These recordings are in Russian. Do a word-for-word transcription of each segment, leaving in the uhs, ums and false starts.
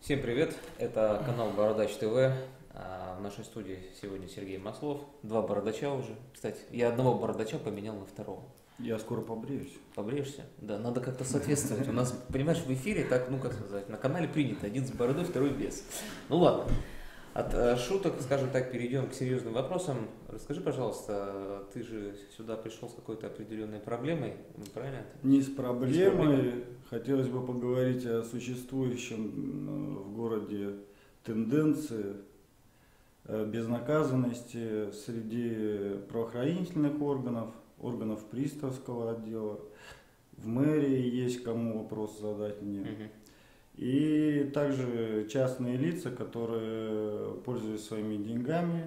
Всем привет, это канал Бородач ТВ. А, В нашей студии сегодня Сергей Маслов. Два бородача уже. Кстати, я одного бородача поменял на второго. Я скоро побреюсь. Побреешься? Да, надо как-то соответствовать. У нас, понимаешь, в эфире так, ну как сказать, на канале принято. Один с бородой, второй без. Ну ладно. От э, шуток, скажем так, перейдем к серьезным вопросам. Расскажи, пожалуйста, ты же сюда пришел с какой-то определенной проблемой, правильно? Не с проблемой. Хотелось бы поговорить о существующем в городе тенденции безнаказанности среди правоохранительных органов, органов приставского отдела. В мэрии есть кому вопрос задать мне. Угу. И также частные лица, которые, пользуясь своими деньгами,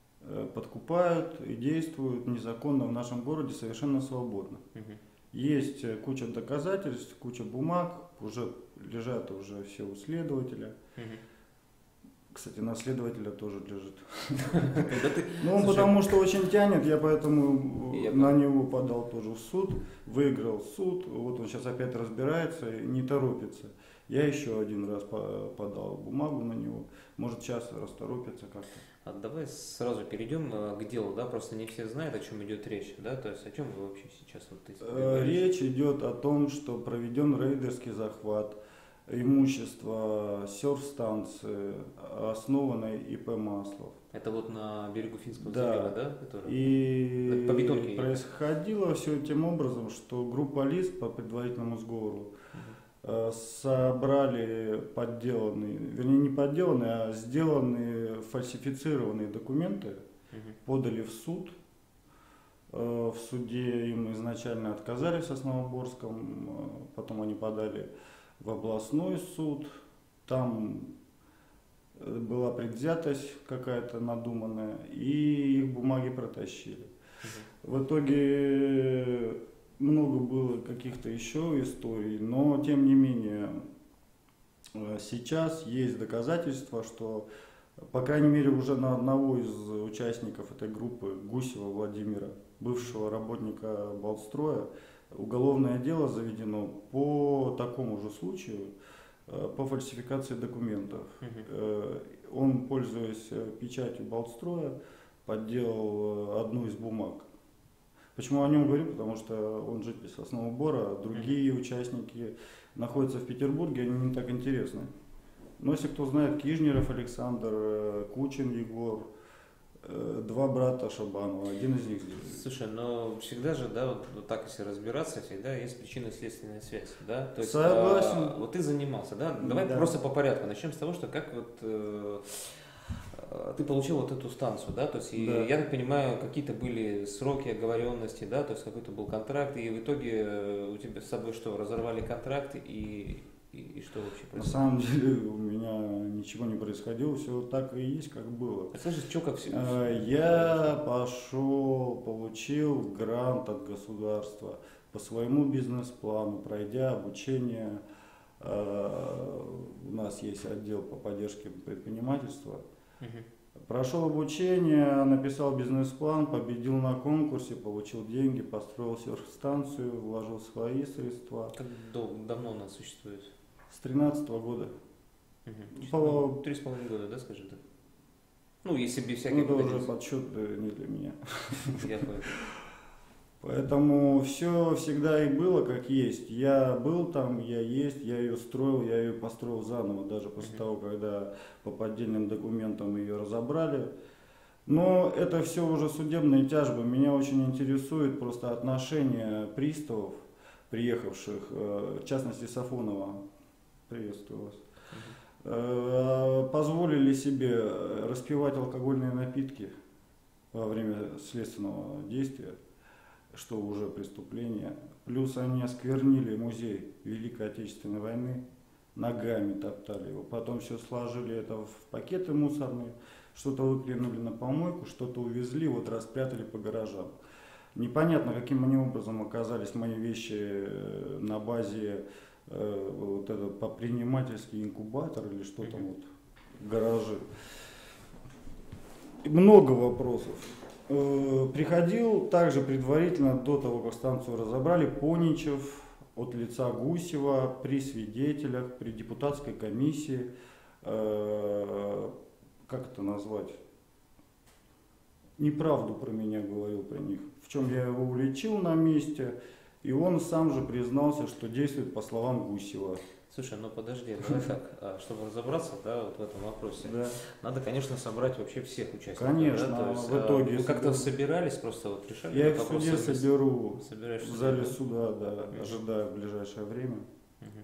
подкупают и действуют незаконно в нашем городе совершенно свободно. Угу. Есть куча доказательств, куча бумаг, уже лежат уже все у следователя. Угу. Кстати, на следователя тоже лежит. ты- Ну, он Слушай, потому что очень тянет, я поэтому Я на него подал тоже в суд, выиграл суд, вот он сейчас опять разбирается и не торопится. Я еще один раз по- подал бумагу на него, может сейчас расторопится как-то. А давай сразу перейдем э, к делу, да, просто не все знают, о чем идет речь, да, то есть о чем вы вообще сейчас вот здесь Э, говорите? Речь идет о том, что проведен рейдерский захват имущества серф-станции, основанной ИП Маслов. Это вот на берегу Финского Да. залива, да, который? И По бетонке происходило все тем образом, что группа лиц по предварительному сговору э, собрали подделанные, вернее не подделанные, а сделанные фальсифицированные документы, Мгм. подали в суд. Э, В суде им изначально отказали в Сосновоборском, э, потом они подали в областной суд. Там э, была предвзятость какая-то надуманная, и их бумаги протащили. В итоге много было каких-то еще историй, но тем не менее э, сейчас есть доказательства, что, по крайней мере, уже на одного из участников этой группы, Гусева Владимира, бывшего работника Балтстроя, уголовное дело заведено по такому же случаю, э, по фальсификации документов. Мгм. Э, Он, пользуясь э, печатью Балтстроя, подделал э, одну из бумаг. Почему о нем говорю? Потому что он житель Соснового Бора, другие участники находятся в Петербурге, они не так интересны. Но если кто знает, Кижнеров Александр, э, Кучин Егор, э, два брата Шабанова, один из них здесь. Слушай, но всегда же, да, вот, вот так если разбираться, всегда есть причинно-следственная связь, да? То есть, Согласен. а, вот ты занимался, да? Давай Да. просто по порядку. Начнем с того, что как вот э, э, ты получил вот эту станцию, да? То есть, и, Да. я так понимаю, какие-то были сроки оговоренности, да? То есть, какой-то был контракт, и в итоге э, у тебя с собой что, разорвали контракт, и, и, и что вообще На происходило? самом деле у меня ничего не происходило, все так и есть, как было. Расскажи, что как все? Э, Я пошел, получил грант от государства по своему бизнес-плану, пройдя обучение. Э, У нас есть отдел по поддержке предпринимательства. Мгм. Прошел обучение, написал бизнес-план, победил на конкурсе, получил деньги, построил серф-станцию, вложил свои средства. Как дол- давно она существует? С тринадцатого года. Мгм. По- Ну, Три с половиной года, да, скажи так? Ну, если без Ну, всяких это вот уже этих- подсчет э, не для меня. Я понял. Поэтому все всегда и было как есть. Я был там, я есть, я ее строил, я ее построил заново, даже после Мгм. того, когда по поддельным документам ее разобрали. Но это все уже судебные тяжбы. Меня очень интересует просто отношение приставов, приехавших, э, в частности Сафонова. Приветствую вас. Э, Позволили себе распивать алкогольные напитки во время следственного действия, что уже преступление. Плюс они осквернили музей Великой Отечественной войны, ногами топтали его. Потом все сложили это в пакеты мусорные, что-то выкинули на помойку, что-то увезли, вот распрятали по гаражам. Непонятно, каким они образом оказались мои вещи э, на базе э, вот это предпринимательский инкубатор или что там вот, гаражи. И много вопросов. Э, Приходил также предварительно, до того, как станцию разобрали, Поничев от лица Гусева при свидетелях, при депутатской комиссии э, как это назвать, неправду про меня говорил при них, в чем я его уличил на месте, и он сам же признался, что действует по словам Гусева. Слушай, ну подожди, давай так, чтобы разобраться, да, вот в этом вопросе, Да. надо, конечно, собрать вообще всех участников. Конечно, да, то есть, в итоге. вы как-то собирались, просто вот решали? Я их в суде соберу, Собираешь в зале суде, суда, да, Мгм. ожидая в ближайшее время. Мгм.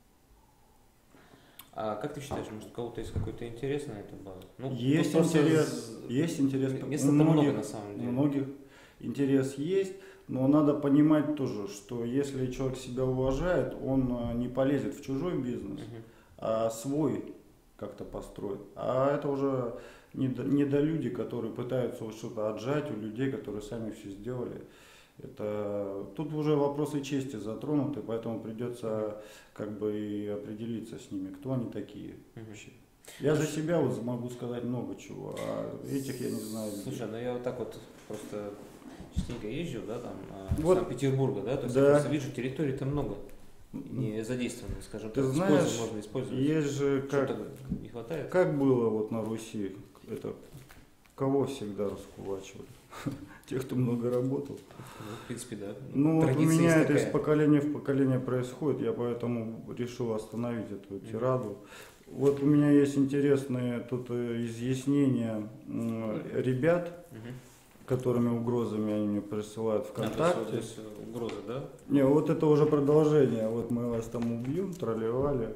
А как ты считаешь, может, у кого-то есть какой-то интерес на это было? Ну, Есть тут просто интерес, з- есть интерес. Места-то У много многих- на самом У деле. многих интерес есть, но надо понимать тоже, что если человек себя уважает, он э, не полезет в чужой бизнес, Мгм. а свой как-то построит. А это уже недо- недолюди, которые пытаются вот что-то отжать у людей, которые сами все сделали. Это тут уже вопросы чести затронуты, поэтому придется как бы и определиться с ними, кто они такие Мгм. вообще. Я за себя вот могу сказать много чего, а этих я не знаю. Слушай, ну я вот так вот просто частенько езжу, да, там, а, Вот. в Санкт-Петербурга, да, то есть Да. я просто вижу, территорий-то много, не задействованы, скажем Ты так, знаешь, использовать можно использовать. Есть же как, Что-то не хватает? как было вот на Руси, это кого всегда раскулачивали? Тех, кто много работал. Ну, в принципе, да. Ну вот у Традиция меня есть это из такая. поколения в поколение происходит, я поэтому решил остановить эту Мгм. тираду. Вот у меня есть интересные тут э, изъяснения м, ребят, Мгм. которыми угрозами они мне присылают А, то есть ВКонтакте. вот здесь угроза, да? Не, вот это уже продолжение. Вот мы вас там убьем, тролливали.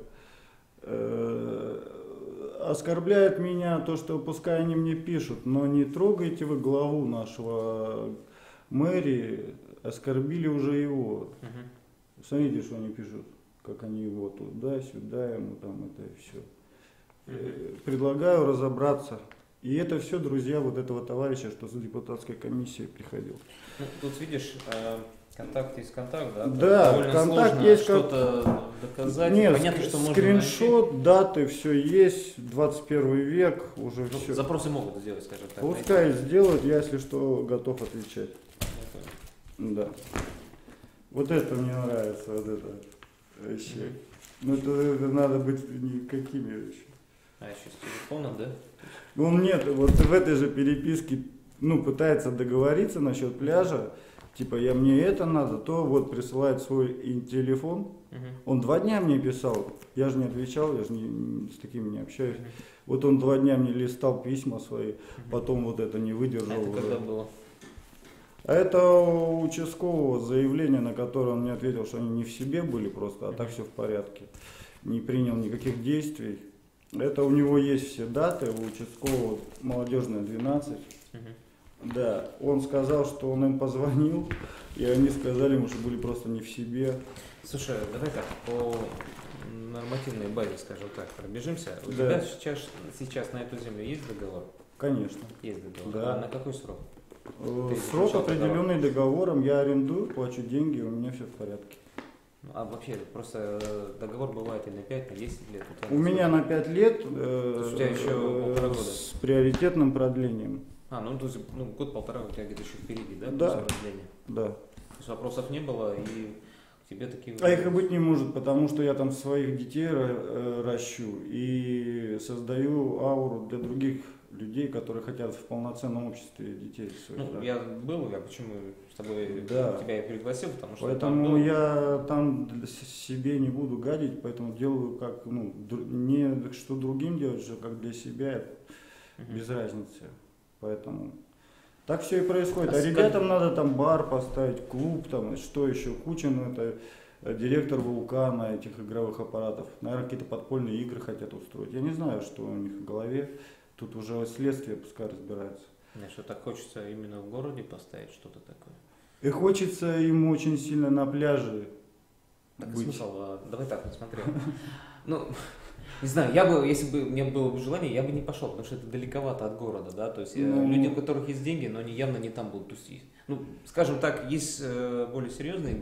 Э, Оскорбляет меня то, что пускай они мне пишут, но не трогайте вы главу нашего мэрии, оскорбили уже его. Мгм. Смотрите, что они пишут, как они его туда-сюда, ему там это все. Мгм. Предлагаю разобраться. И это все друзья вот этого товарища, что с депутатской комиссией приходил. Ну, тут видишь, э, контакт есть контакт, да? Да, Довольно контакт сложно есть как- что-то доказать. Нет, Понятно, ск- что можно скриншот, даты, все есть, двадцать первый век, уже найти. Ну, все. запросы могут сделать, скажем так. Пускай найти. сделают, я, если что, готов отвечать. Я понял. Да. Вот это мне нравится, вот это вообще. Мгм. Ну это, это надо быть никакими вообще. А еще с телефоном, да? Он нет, вот в этой же переписке, ну, пытается договориться насчет пляжа, типа, я мне это надо, то вот присылает свой и телефон. Мгм. Он два дня мне писал, я же не отвечал, я же не, с такими не общаюсь. Мгм. Вот он два дня мне листал письма свои, Мгм. потом вот это не А выдержал. это уже. когда было? А это у участкового заявление, на которое он мне ответил, что они не в себе были просто, а так все в порядке. Не принял никаких действий. Это у него есть все даты, у участкового молодежная двенадцать. Мгм. Да, он сказал, что он им позвонил, и они сказали ему, что были просто не в себе. Слушай, давай так, по нормативной базе, скажем так, пробежимся. У Да. тебя сейчас, сейчас на эту землю есть договор? Конечно. Есть договор. Да. А на какой срок? Э, Ты Срок заключал определенный договором, я арендую, плачу деньги, у меня все в порядке. Ну, а вообще, просто э, договор бывает и на пять, на десять лет. У, тебя У на меня сколько? на пять лет э, есть у тебя еще э, полтора года. с приоритетным продлением. А, ну, то есть, ну год-полтора у тебя где-то еще впереди, да? Да. после продления? Да. То есть вопросов не было, и к тебе такие... А их и быть не может, потому что я там своих детей э, ращу и создаю ауру для других людей, которые хотят в полноценном обществе детей своих. Ну, да. я был, я почему с тобой Да. тебя и пригласил, потому что там Поэтому был. я там для с- себе не буду гадить, поэтому делаю как, ну, дру- не что другим делать, что как для себя, Мгм. без разницы. Поэтому так все и происходит. А А с- ребятам надо там бар поставить, клуб, там, и что еще, Кучин, это э, директор Вулкана, этих игровых аппаратов. Наверное, какие-то подпольные игры хотят устроить. Я не знаю, что у них в голове. Тут уже следствие пускай разбирается. Мне что так хочется именно в городе поставить что-то такое. И хочется им очень сильно на пляже Так быть. смысл, а, давай так, вот смотри. Ну, не знаю, я бы, если бы у меня было бы желание, я бы не пошел, потому что это далековато от города, да, то есть э, Ну. люди, у которых есть деньги, но они явно не там будут тусить. Ну, скажем так, есть э, более серьезные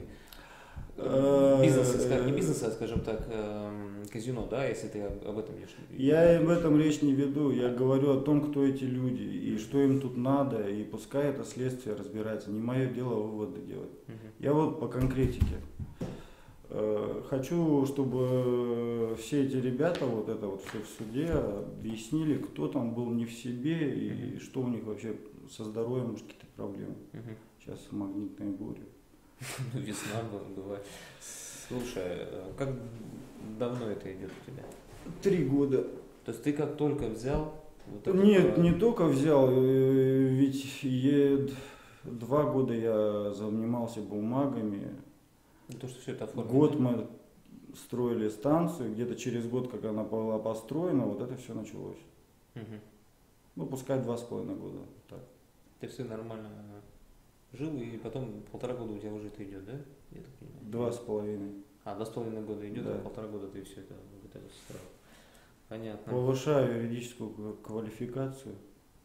э, бизнесы, скажем, не бизнесы, а, скажем так, э, казино, да, если ты об, об этом идешь. Я об этом речь не веду, я говорю о том, кто эти люди и что им тут надо, и пускай это следствие разбирается. Не мое дело выводы делать. Мгм. Я вот по конкретике. Э, Хочу, чтобы все эти ребята, вот это вот все в суде, объяснили, кто там был не в себе и Мгм. что у них вообще со здоровьем, может, какие-то проблемы. Мгм. Сейчас магнитные бури. Весна б- бывает. Слушай, э, как давно это идет у тебя? Три года. То есть ты как только взял вот это Нет, по- не только взял, э, ведь е- два года я занимался бумагами. ну, то, что все это оформлено. Год мы строили станцию, где-то через год, как она была построена, вот это все началось. Мгм. Ну, пускай два с половиной года. Так. Ты все нормально жил, и потом полтора года у тебя уже это идет, да? Я так понимаю. Два с половиной. А, два с половиной года идет, Да. а полтора года ты все это вот это строил. Понятно. Повышаю юридическую к- квалификацию.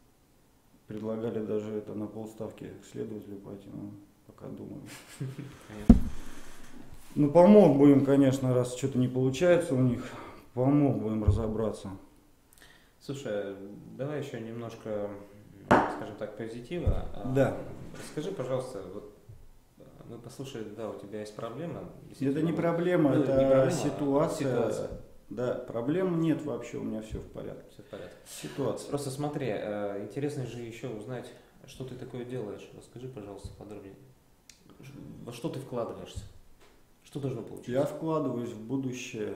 Предлагали даже это на полставки к следователю пойти, но пока думаю. Понятно. Ну, помог бы им, конечно, раз что-то не получается у них, помог бы им разобраться. Слушай, давай еще немножко, скажем так, позитива. А, Да. Расскажи, пожалуйста, вот а, мы послушали, да, у тебя есть проблема. Это действительно, не проблема, ну, это не проблема, а ситуация. ситуация. Да, проблем нет вообще, у меня все в порядке. Все в порядке. Ситуация. Просто смотри, э, интересно же еще узнать, что ты такое делаешь. Расскажи, пожалуйста, подробнее. Ш- Во что ты вкладываешься? Что должно получиться? Я вкладываюсь в будущее.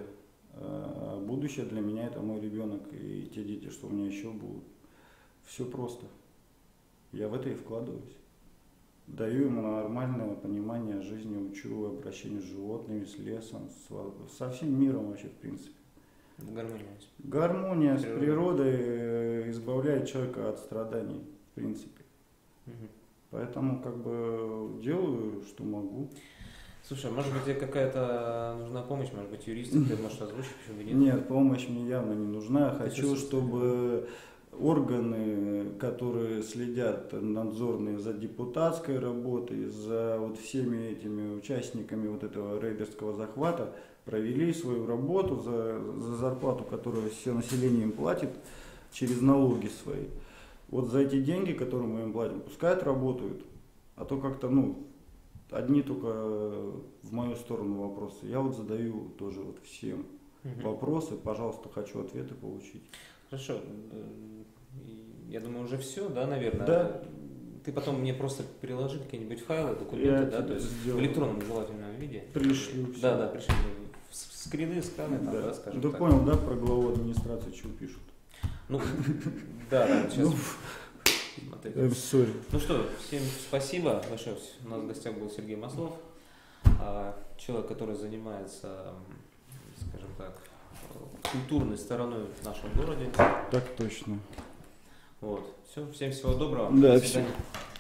Э, Будущее для меня это мой ребенок и те дети, что у меня еще будут. Все просто. Я в это и вкладываюсь. Даю ему нормальное понимание жизни, учу обращению с животными, с лесом, с во- со всем миром вообще в принципе. В гармонии. Гармония с Природа. природой э, избавляет человека от страданий, в принципе. Мгм. Поэтому как бы делаю, что могу. Слушай, а может быть тебе какая-то нужна помощь, может быть юрист, ты можешь озвучить, почему бы нет? Нет, помощь мне явно не нужна. Ты Хочу, что, чтобы органы, которые следят надзорные за депутатской работой, за вот всеми этими участниками вот этого рейдерского захвата, провели свою работу за, за зарплату, которую все население им платит через налоги свои. Вот за эти деньги, которые мы им платим, пускай отработают. А то как-то, ну, одни только в мою сторону вопросы. Я вот задаю тоже вот всем Мгм. вопросы, пожалуйста, хочу ответы получить. Хорошо. Э, Я думаю, уже все, да, наверное? Да. Ты потом мне просто переложи какие-нибудь файлы, документы, Я да, то есть сделаю. в электронном желательном виде. Пришлю всё. Да, да, пришли. С- Скрины, сканы, там, да, Да, скажем да так. понял, да, про главу администрации чего пишут? Ну, да, да, сейчас. Ну, Смотри. э, сори. Ну что, всем спасибо большое. У нас в гостях был Сергей Маслов, а, человек, который занимается, м, скажем так, культурной стороной в нашем городе. Так точно. Вот. Все, всем всего доброго. Да, До всё. свидания.